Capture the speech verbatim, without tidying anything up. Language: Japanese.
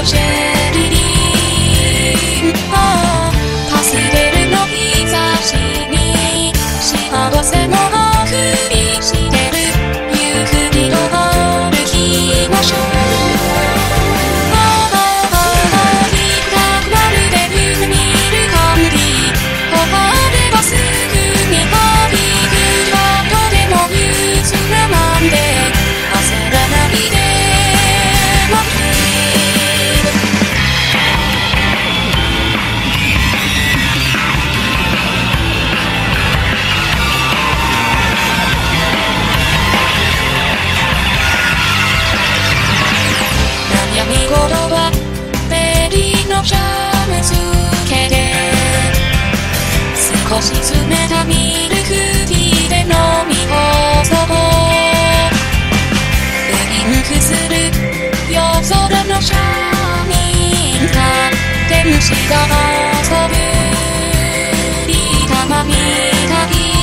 シェルリンパステルの日差しに幸せもあくびしてるゆっくりと歩きましょう少し冷たミルクティーで飲み干そうウインクする夜空のシャーミンが天使が遊ぶいい玉みたい